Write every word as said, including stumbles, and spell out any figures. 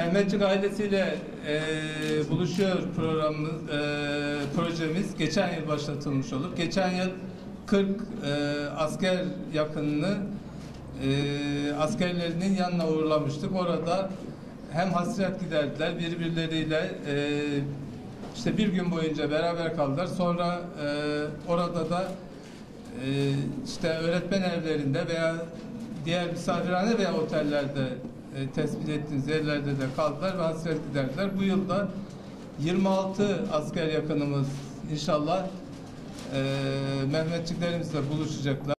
Mehmetçik ailesiyle e, buluşuyor programımız, e, projemiz geçen yıl başlatılmış olup geçen yıl kırk e, asker yakınını e, askerlerinin yanına uğurlamıştık. Orada hem hasret giderdiler birbirleriyle, e, işte bir gün boyunca beraber kaldılar. Sonra e, orada da e, işte öğretmen evlerinde veya diğer misafirhane veya otellerde e, tespit ettiğiniz yerlerde de kaldılar ve hasret giderdiler. Bu yılda yirmi altı asker yakınımız inşallah e, Mehmetçiklerimizle buluşacaklar.